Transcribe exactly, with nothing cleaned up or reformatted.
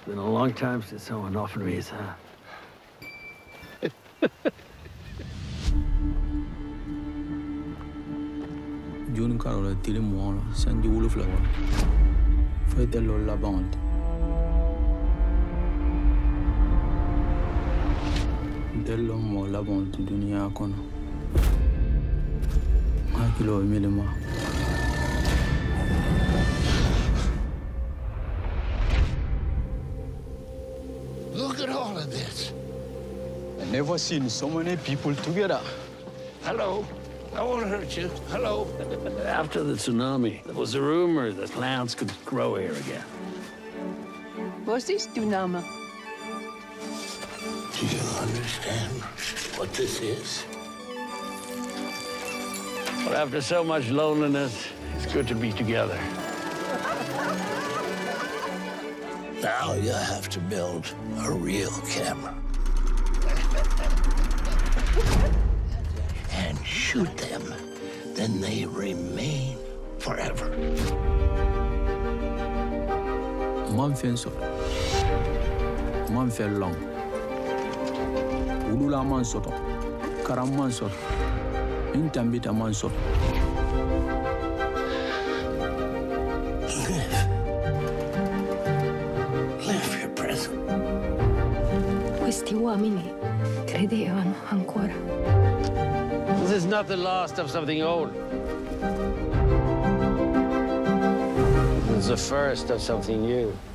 been a long time since someone offered me his hand. June Carola tili mola sanji wulu flower. Fete lo la bande. Dello mo la bande dunia kono. Ma kilo milima. Look at all of this. I've never seen so many people together. Hello. I won't hurt you. Hello. After the tsunami, there was a rumor that plants could grow here again. Was this tsunami? Do you understand what this is? But after so much loneliness, it's good to be together. Now you have to build a real camera. And shoot them. Then they remain forever. Man fen so. Man fen long. Ulula man soto. Karam man soto. Intambita man soto. Live. Live your present. Questi uomini credevano ancora. This is not the last of something old. It's the first of something new.